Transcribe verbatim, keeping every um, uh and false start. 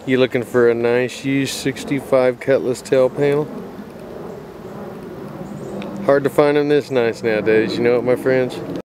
You looking for a nice used sixty-five Cutlass tail panel? Hard to find them this nice nowadays, you know what, my friends?